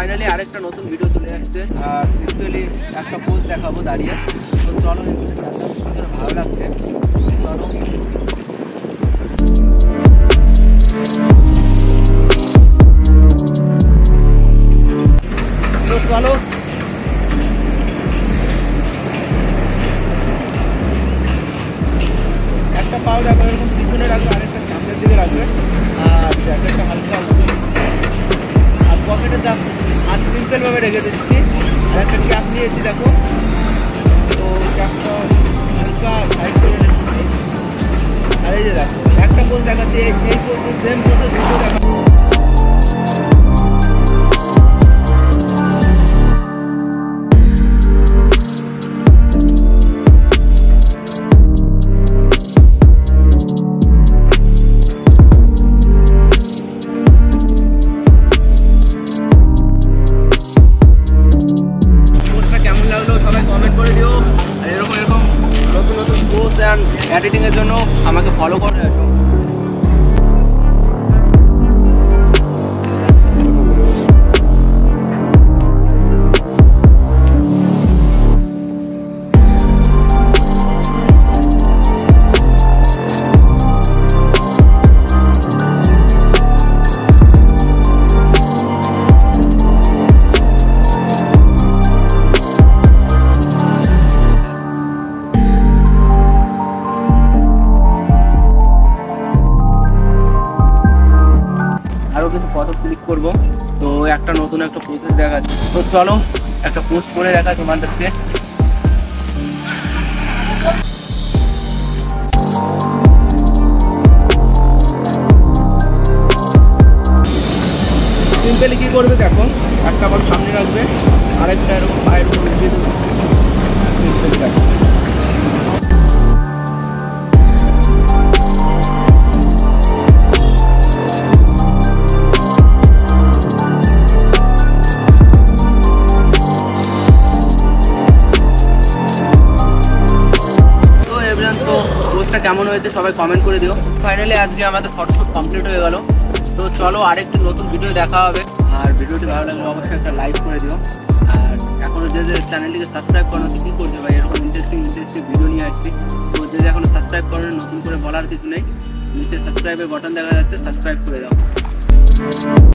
Finally আরেকটা নতুন video চলে আসছে। সিম্পলি একটা পোজ দেখাবো দাঁড়িয়ে। তো চলো, ভালো লাগছে, চলো। তো চলো, একটা পাও দেখো এরকম পিছনে রাখবে, আরেকটা সামনের দিকে রাখবে, আর জ্যাকেটটা হালকা আর পকেটে জাস্ট হাত সিম্পলভাবে রেখে দিচ্ছি। আর একটা ক্যাপ নিয়েছি দেখো, তো ক্যাপটা হালকা সাইড করে নিচ্ছি। আর এই যে দেখো একটা পোজ দেখাচ্ছি, এই পোজে সেম পোজে দুটো দেখা। এডিটিংয়ের জন্য আমাকে ফলো করে আসো। আরও কিছু ফটো ক্লিক করবো, তো একটা নতুন একটা প্রসেস দেখাচ্ছি। তো চলো একটা পোস্ট করে দেখাচ্ছি তোমাদেরকে। সিম্পলি কি করবে দেখো, একটা আবার সামনে রাখবে, আরেকটা এরকম পায়ের উপর উঠিয়ে দেবে। সিম্পলি দেখো, কেমন হয়েছে সবাই কমেন্ট করে দিও। ফাইনালি আজকে আমাদের ফটোশুট কমপ্লিট হয়ে গেল। তো চলো আরেকটি নতুন ভিডিও দেখা হবে। আর ভিডিওটি ভালো লাগলে অবশ্যই একটা লাইক করে দিও। আর এখনও যে চ্যানেলটিকে সাবস্ক্রাইব করো, তো কী করছে ভাই, এরকম ইন্টারেস্টিং ভিডিও নিয়ে আসছি। তো যে এখনও সাবস্ক্রাইব করেন, নতুন করে বলার কিছু নেই, নিচে সাবস্ক্রাইবের বাটন দেখা যাচ্ছে, সাবস্ক্রাইব করে দাও।